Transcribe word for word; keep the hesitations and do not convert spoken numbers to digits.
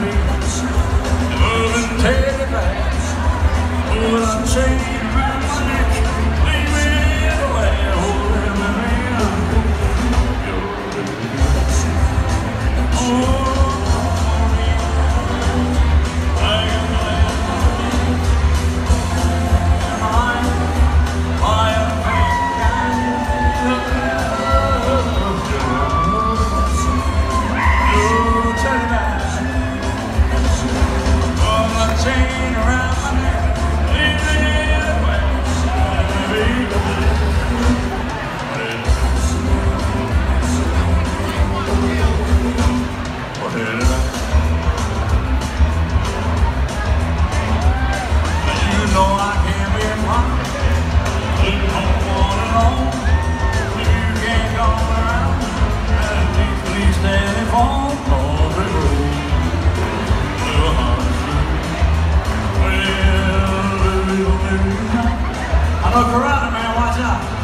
moving teddy bears, put a chain around my neck, leave me away, holding me Look around, man, watch out.